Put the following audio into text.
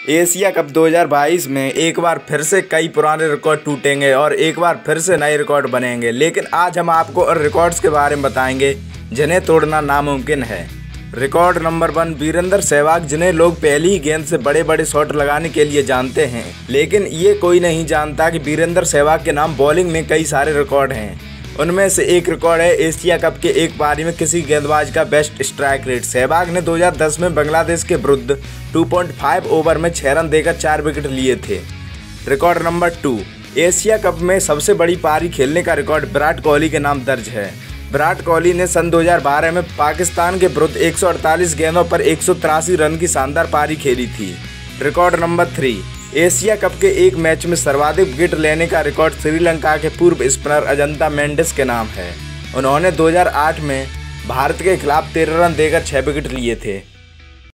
Asia cup 2022 में एक बार फिर से कई पुराने रिकॉर्ड टूटेंगे और एक बार फिर से नए रिकॉर्ड बनेंगे, लेकिन आज हम आपको उन रिकॉर्ड्स के बारे में बताएंगे जिन्हें तोड़ना नामुमकिन है। रिकॉर्ड नंबर 1, वीरेंद्र सहवाग, जिन्हें लोग पहली ही गेंद से बड़े बड़े शॉट लगाने के लिए जानते हैं, लेकिन ये कोई नहीं जानता कि वीरेंद्र सहवाग के नाम बॉलिंग में कई सारे रिकॉर्ड हैं। उनमें से एक रिकॉर्ड है एशिया कप के एक पारी में किसी गेंदबाज का बेस्ट स्ट्राइक रेट। सहवाग ने 2010 में बांग्लादेश के विरुद्ध 2.5 ओवर में 6 रन देकर 4 विकेट लिए थे। रिकॉर्ड नंबर 2, एशिया कप में सबसे बड़ी पारी खेलने का रिकॉर्ड विराट कोहली के नाम दर्ज है। विराट कोहली ने सन 2012 में पाकिस्तान के विरुद्ध 148 गेंदों पर 183 रन की शानदार पारी खेली थी। रिकॉर्ड नंबर 3, एशिया कप के एक मैच में सर्वाधिक विकेट लेने का रिकॉर्ड श्रीलंका के पूर्व स्पिनर अजंता मेंडिस के नाम है। उन्होंने 2008 में भारत के खिलाफ 13 रन देकर 6 विकेट लिए थे।